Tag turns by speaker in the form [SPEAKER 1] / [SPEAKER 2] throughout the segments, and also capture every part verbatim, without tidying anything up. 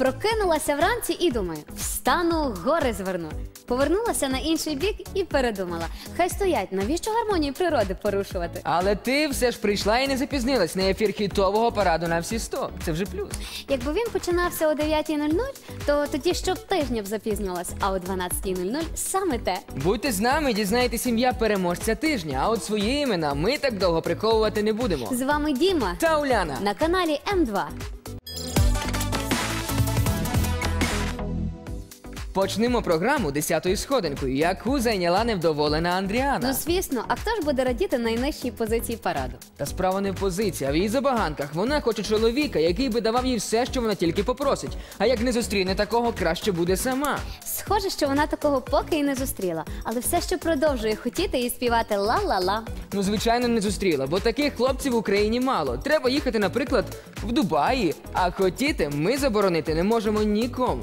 [SPEAKER 1] Прокинулася вранці і думаю, встану, гори зверну. Повернулася на інший бік і передумала. Хай стоять, навіщо гармонію природи порушувати?
[SPEAKER 2] Але ти все ж прийшла і не запізнилась на ефір хітового параду на всі сто. Це вже плюс.
[SPEAKER 1] Якби він починався о дев'ятій нуль нуль, то тоді щотижня б запізнювалась, а о дванадцятій нуль нуль саме те.
[SPEAKER 2] Будьте з нами, дізнаєтесь ім'я переможця тижня, а от свої імена ми так довго приховувати не будемо.
[SPEAKER 1] З вами Діма
[SPEAKER 2] Та Уляна.
[SPEAKER 1] на каналі М два.
[SPEAKER 2] Почнемо програму десятою сходинкою, яку зайняла невдоволена Андріана.
[SPEAKER 1] Ну, звісно, а хто ж буде радіти найнижчій позиції параду?
[SPEAKER 2] Та справа не в позиції, а в її забаганках. Вона хоче чоловіка, який би давав їй все, що вона тільки попросить. А як не зустріне такого, краще буде сама.
[SPEAKER 1] Схоже, що вона такого поки і не зустріла, але все ще продовжує хотіти і співати ла-ла-ла.
[SPEAKER 2] Ну, звичайно, не зустріла, бо таких хлопців в Україні мало. Треба їхати, наприклад, в Дубаї, а хотіти ми заборонити не можемо нікому.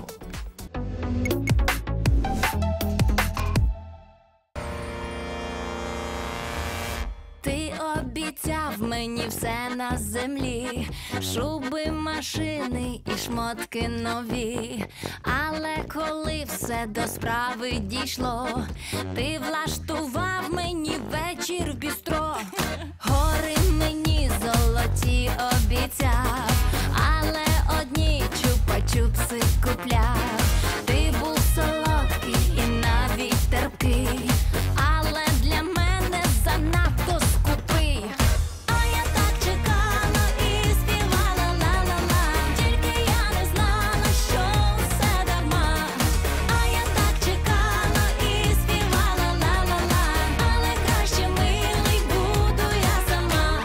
[SPEAKER 3] Ти обіцяв мені все на землі, шуби, машини і шмотки нові. Але коли все до справи дійшло, ти влаштував мені вечір в бістро. Гори мені золоті обіцяв, але одні чупа-чупси купляв. Ти був солодкий і навіть терпкий, але для мене занадто скупий. А я так чекала і співала ла-ла-ла, тільки я не знала, що все дарма. А я так чекала і співала ла-ла-ла, але краще, милий, буду я сама.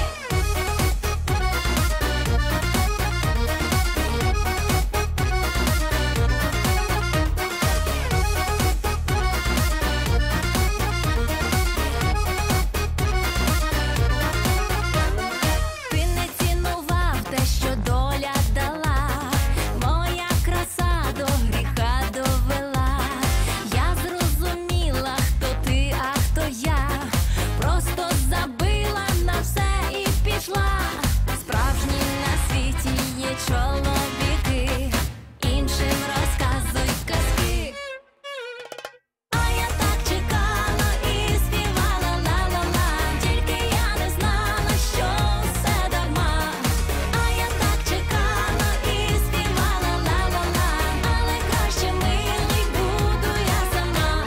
[SPEAKER 3] Ти не цінував те, що доля дала, моя краса до гріха довела. Я зрозуміла, хто ти, а хто я, просто забила на все і пішла. Справжні на світі є чоловіки, іншим розказуй казки. А я так чекала і співала ла-ла-ла, тільки я не знала, що все дарма. А я так чекала і співала ла-ла-ла, але краще, милий, буду я сама.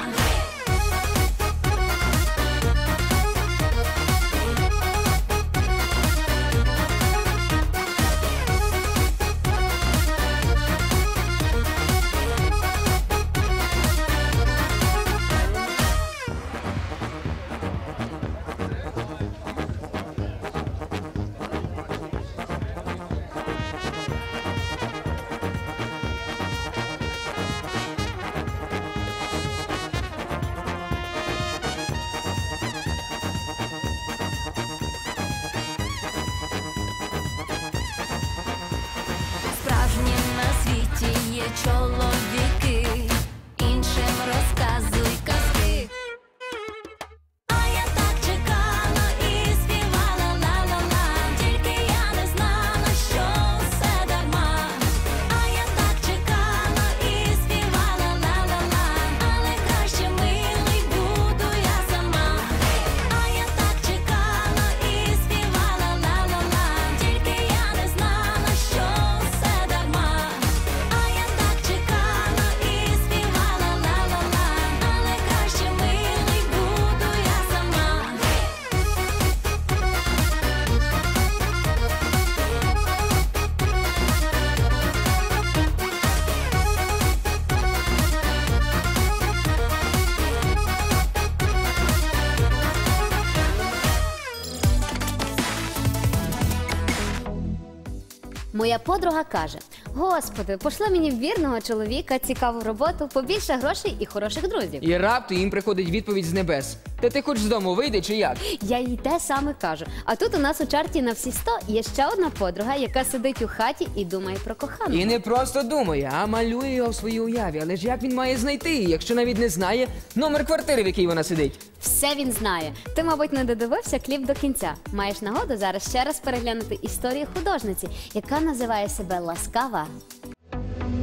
[SPEAKER 3] Справжні на світі є чоловіки, іншим розказуй казки. А я так чекала і співала ла-ла-ла, тільки я не знала, що все дарма. А я так чекала і співала ла-ла-ла, але краще, милий, буду я сама. А я так чекала і співала ла-ла-ла, тільки я не знала, що все дарма. А я так чекала і співала ла-ла-ла, але краще, милий, буду я сама.
[SPEAKER 1] Моя подруга каже: Господи, пошли мені вірного чоловіка, цікаву роботу, побільше грошей і хороших друзів.
[SPEAKER 2] І раптом їм приходить відповідь з небес. Та ти хоч з дому вийди чи як?
[SPEAKER 1] Я їй те саме кажу. А тут у нас у чарті на всі сто є ще одна подруга, яка сидить у хаті і думає про коханого.
[SPEAKER 2] І не просто думає, а малює його в своїй уяві. Але ж як він має знайти її, якщо навіть не знає номер квартири, в якій вона сидить?
[SPEAKER 1] Все він знає. Ти, мабуть, не додивився кліп до кінця. Маєш нагоду зараз ще раз переглянути історію художниці, яка називає себе Ласкава.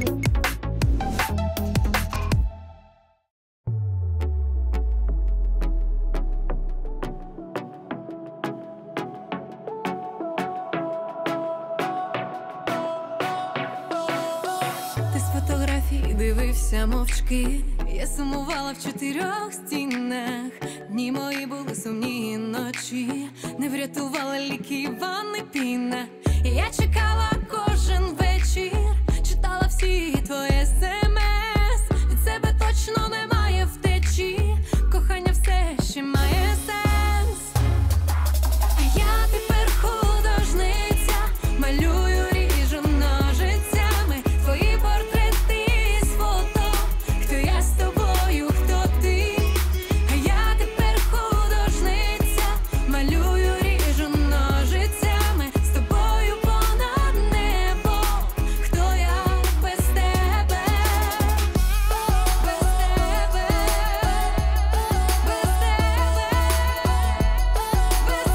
[SPEAKER 4] Ти з фотографій дивився мовчки. Я сумувала в чотирьох стінах. Дні мої були сумні ночі. Не врятувала ліки і ванни піна. І я чекала кожен вечір. Читала всі твої смс. Від себе точно немає втечі. Кохання все ще має сенс. А я тепер художниця. Малюю, ріжу ножицями твої портрети з фото. Хто я з тобою, хто ти? А я тепер художниця. Малюю, ріжу ножицями з тобою понад небо. Хто я без тебе? Без тебе, без тебе, без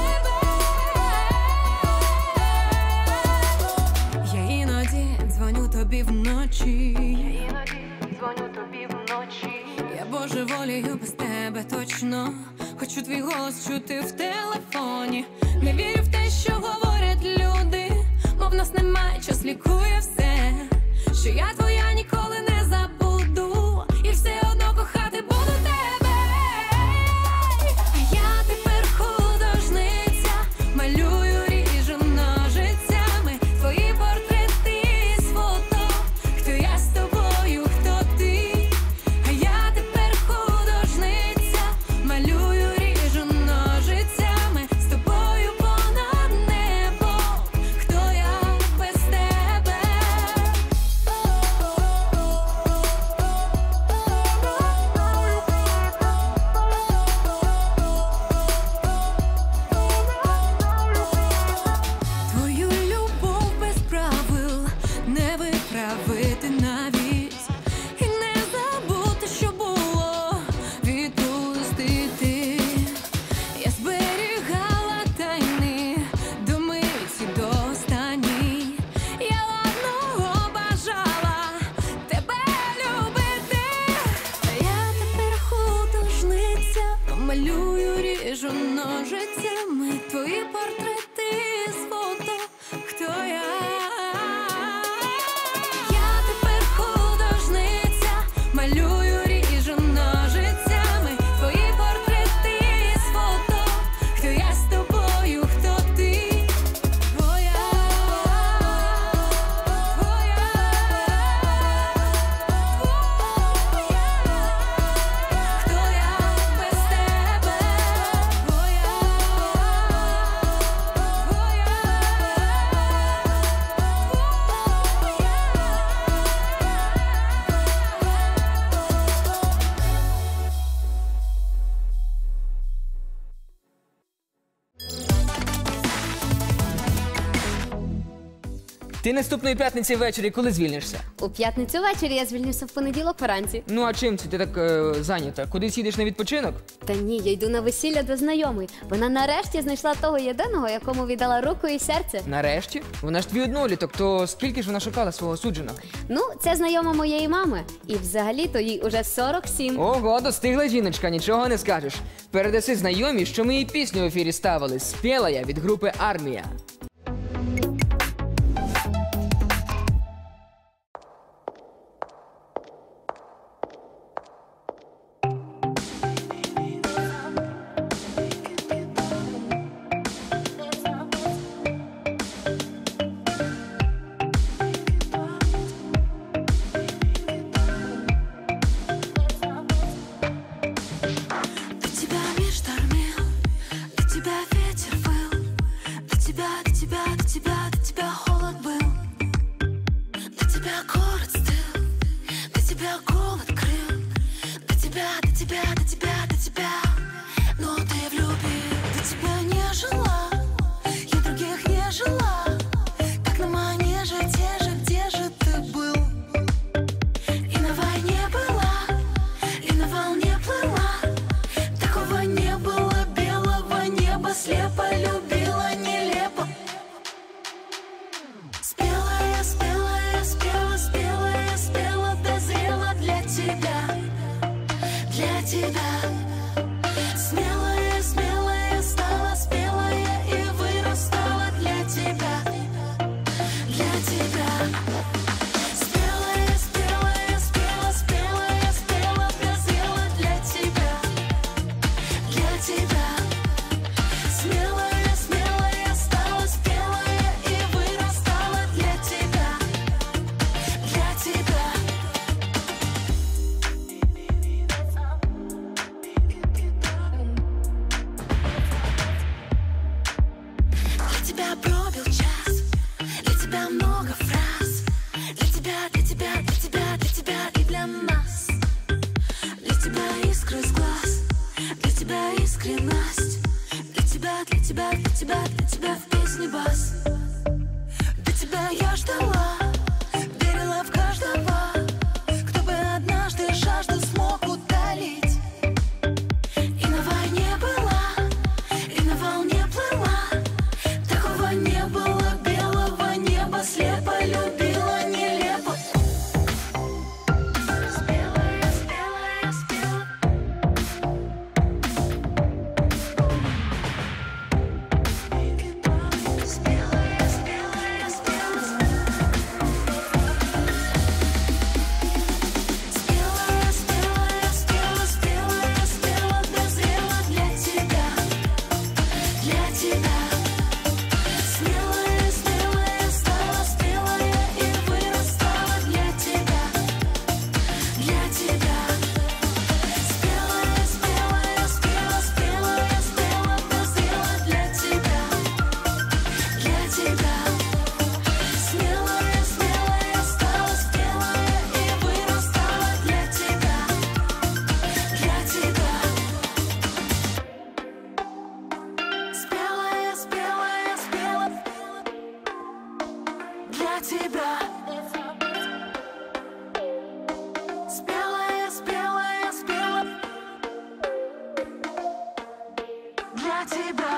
[SPEAKER 4] тебе. Я іноді дзвоню тобі вночі. Я іноді дзвоню тобі вночі. Я божеволію без тебе точно. Хочу твій голос чути в телефоні. Не вірю в те, що говорять люди. Мов нас немає, час лікує все. Що я твоя ніколи не забуду. І все одно кохати буду тебе. А я тепер художниця. Малюю, ріжу ножицями твої портрети з фото. Хто я з тобою, хто ти? А я тепер художниця. Малюю, ріжу ножицями з тобою понад небо. Хто я без тебе? Твою любов без правил не виправити навіть. І не забути, що було, відпустити. Я зберігала тайни до миті до останній. Я одного бажала тебе любити. А я тепер художниця. Малюю, ріжу ножицями твої портрети з фото. Хто я? Я тепер художниця. Малюю, ріжу ножицями твої портрети з фото. Хто я з тобою, хто ти? Твоя, твоя, твоя. Хто я без тебе? Твоя,
[SPEAKER 2] Ти наступної п'ятниці ввечері коли звільнишся?
[SPEAKER 1] У п'ятницю ввечері я звільнюся в понеділок вранці.
[SPEAKER 2] Ну а чим це ти так е, зайнята? Кудись їдеш на відпочинок?
[SPEAKER 1] Та ні, я йду на весілля до знайомої. Вона нарешті знайшла того єдиного, якому віддала руку і серце.
[SPEAKER 2] Нарешті? Вона ж твій одноліток, то скільки ж вона шукала свого судженого?
[SPEAKER 1] Ну, це знайома моєї мами. І взагалі-то їй уже сорок сім.
[SPEAKER 2] Ого, достигла жіночка, нічого не скажеш. Передаси знайомі, що ми її пісню в ефірі ставили. Спіла я від групи «Армія».
[SPEAKER 4] Для тебя мир штормил, для тебя ветер выл, для тебя, для тебя, для тебя, для тебя холод был, для тебя город стыл, для тебя голод крыл, для тебя, для тебя, для тебя, для тебя, но ты влюбил, для тебя не жила, я других не жила, как на манеже, те же, где же ты был, и на войне была, и на волне плыла. Такого не было, белого неба, слепо любила, нелепо. Спела я, спела я, спела, спела я, спела, дозрела для тебя, для тебя. Смелая, смелая стала, спела я и вырастала для тебя, для тебя. Спела тебя в песне бас. До тебя я ждала, верила в каждого, кто бы однажды жажду смог утолить. И на войне была, и на волне плыла, такого не было белого неба, слепо любила нелепо. Спела я, спела я, спела. Спела я, спела я, спела. Спела я, спела я, спела, спела я, спела, дозрела для тебя, для тебя. Смелая, смелая стала, спела я и вырастала для тебя, для тебя. Спела я, спела я, спела, спела я, спела, дозрела для тебя, для тебя. Смелая, смелая стала, спела я и вырастала для тебя, для тебя. Спела я, спела я, спела для тебя. Спела я, спела я, спела для тебя.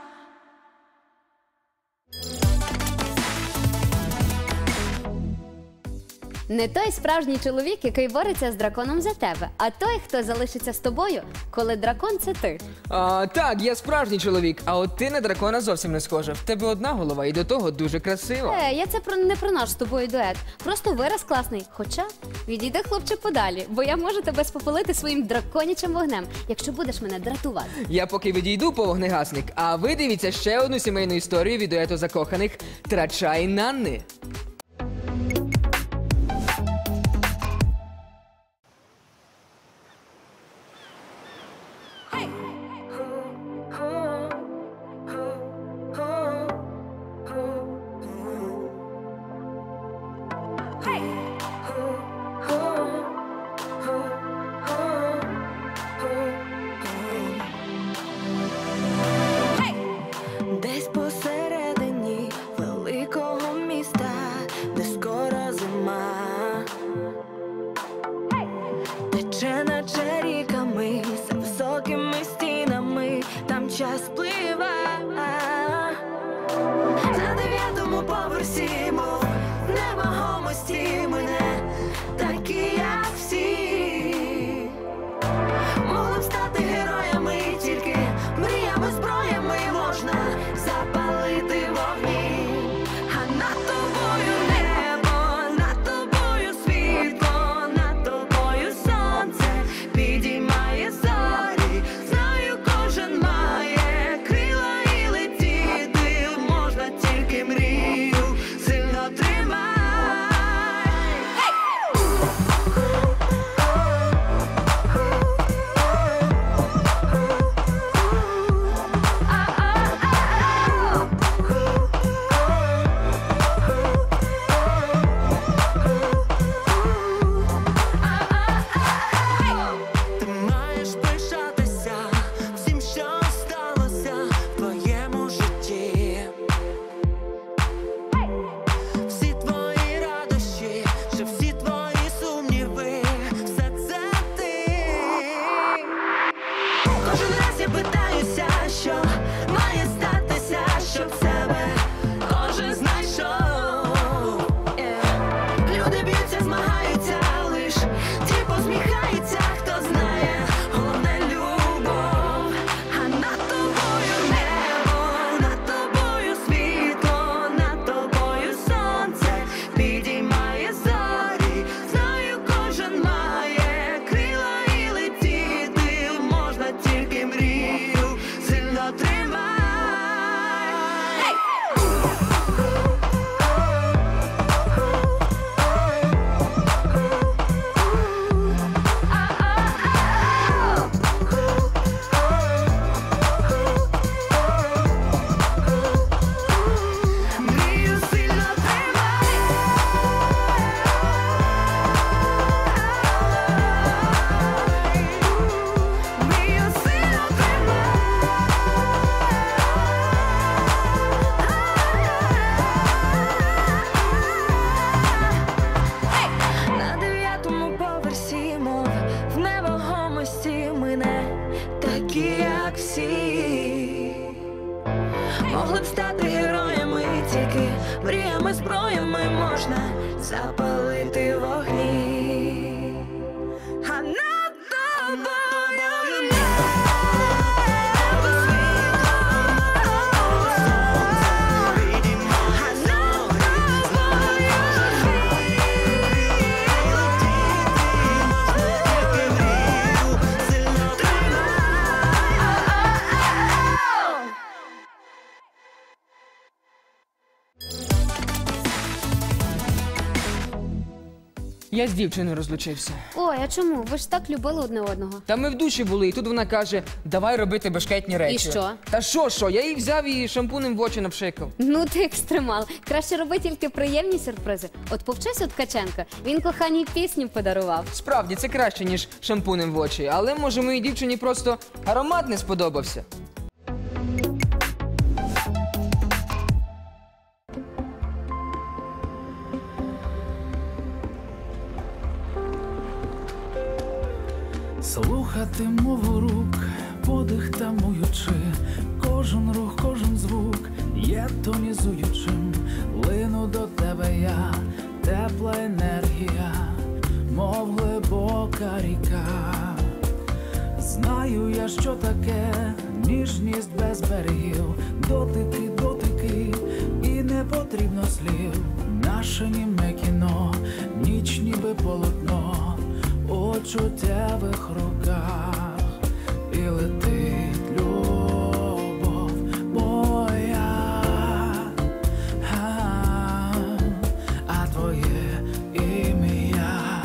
[SPEAKER 1] Не той справжній чоловік, який бореться з драконом за тебе, а той, хто залишиться з тобою, коли дракон – це ти.
[SPEAKER 2] А, так, я справжній чоловік, а от ти на дракона зовсім не схожа. В тебе одна голова і до того дуже красива.
[SPEAKER 1] Е, я це про не про наш з тобою дует. Просто вираз класний. Хоча відійди, хлопче, подалі, бо я можу тебе спопалити своїм драконячим вогнем, якщо будеш мене дратувати.
[SPEAKER 2] Я поки відійду по вогнегасник, а ви дивіться ще одну сімейну історію від дуету закоханих Трача і Нанни.
[SPEAKER 4] Десь посередині великого міста, де скоро зима, тече наче ріками, за високими стінами, там час пливе. На дев'ятому поверсі, мов невагомості мене, такі як всі, могли б стати героями, тільки мріями, зброями можна запалити вогні. А над тобою небо, над тобою світло, над тобою сонце підіймає зорі. Знаю, кожен має крила і летіти можна, тільки мрію сильно тримай. Ти маєш пишатися всім, що сталося в твоєму житті. Всі твої радощі, що всі твої сумніви, все це ти. Кожен раз я питаюся, що має статися, щоб себе кожен знайшов. Люди б'ються, змагаються, лиш ті посміхаються, хто знає, головне любов. А над тобою небо, над тобою світло, над тобою сонце підіймає зорі. Знаю, кожен має крила і летіти можна, тільки мрію сильно тримай.
[SPEAKER 5] всі могли б стати героями, тільки мріями, зброями можна запалити вогні. А над тобою небо світло, а над тобою
[SPEAKER 2] Я з дівчиною розлучився.
[SPEAKER 1] Ой, а чому? Ви ж так любили одне одного.
[SPEAKER 2] Та ми в душі були, і тут вона каже, давай робити бешкетні речі.
[SPEAKER 1] І що?
[SPEAKER 2] Та що, що? Я її взяв і шампунем в очі напшикав.
[SPEAKER 1] Ну ти екстремал. Краще роби тільки приємні сюрпризи. От повчись от Ткаченка. Він коханій пісню подарував.
[SPEAKER 2] Справді, це краще, ніж шампунем в очі. Але, може, моїй дівчині просто аромат не сподобався.
[SPEAKER 6] Слухати мову рук, подих тамуючи, кожен рух, кожен звук є тонізуючим. Лину до тебе я, тепла енергія, мов глибока ріка. Знаю я, що таке ніжність без берегів, дотики, дотики, і не потрібно слів. Наше німе кіно, ніч ніби полотно у чуттєвих руках, і летить любов моя, а, а твоє ім'я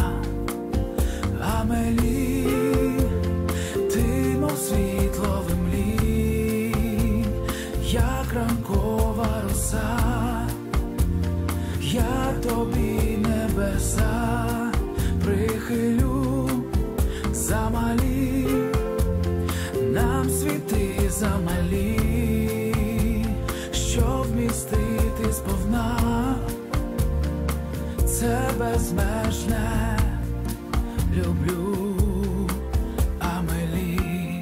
[SPEAKER 6] Амелі, ти мов світло в імлі, як ранкова роса, я тобі небеса прихилю замалі, нам світи замалі, щоб вмістити сповна це безмежне люблю, Амелі.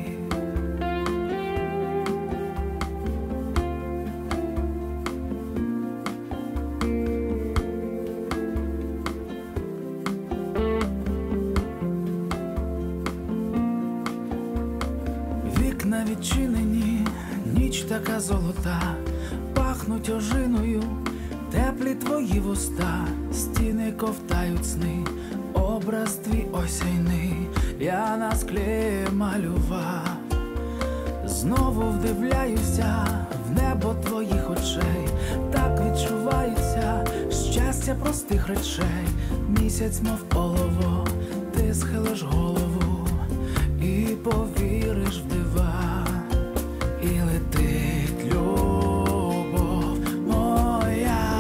[SPEAKER 6] Вікна відчинені, ніч така золота, пахнуть ожиною, теплі твої вуста, стіни ковтають сни, образ твій осяйний, я на склі малював. Знову вдивляюся в небо твоїх очей, так відчувається щастя простих речей. Місяць, мов олово, ти схилиш голову і повіриш в дива, і летить любов моя,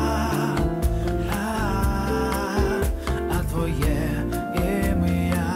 [SPEAKER 6] а, а твоє ім'я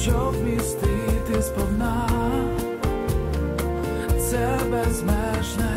[SPEAKER 6] сповна це безмежне